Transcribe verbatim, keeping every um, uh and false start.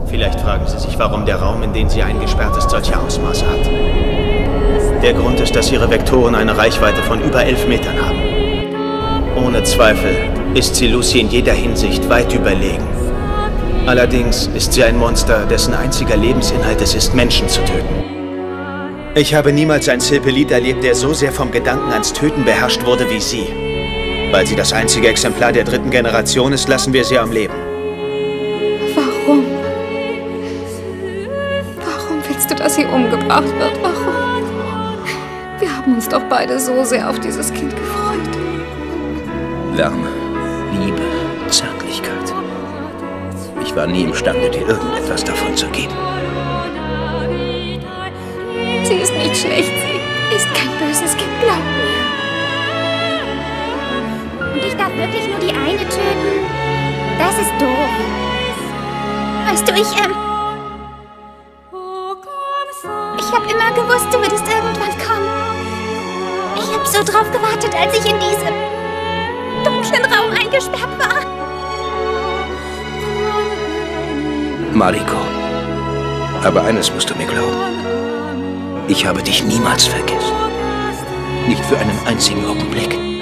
Vielleicht fragen Sie sich, warum der Raum, in den sie eingesperrt ist, solche Ausmaße hat. Der Grund ist, dass ihre Vektoren eine Reichweite von über elf Metern haben. Ohne Zweifel ist sie Lucy in jeder Hinsicht weit überlegen. Allerdings ist sie ein Monster, dessen einziger Lebensinhalt es ist, Menschen zu töten. Ich habe niemals einen Silpelit erlebt, der so sehr vom Gedanken ans Töten beherrscht wurde wie sie. Weil sie das einzige Exemplar der dritten Generation ist, lassen wir sie am Leben. Warum? Warum willst du, dass sie umgebracht wird? Warum? Wir haben uns doch beide so sehr auf dieses Kind gefreut. Wärme, Liebe, Zärtlichkeit. Ich war nie imstande, dir irgendetwas davon zu geben. Sie ist nicht schlecht, sie ist kein böses Kind, glaub mir. Und ich darf wirklich nur die eine töten? Das ist doof. Weißt du, ich, ähm... Ich hab immer gewusst, du würdest irgendwann kommen. Ich hab so drauf gewartet, als ich in diesem dunklen Raum eingesperrt war. Mariko, aber eines musst du mir glauben. Ich habe dich niemals vergessen. Nicht für einen einzigen Augenblick.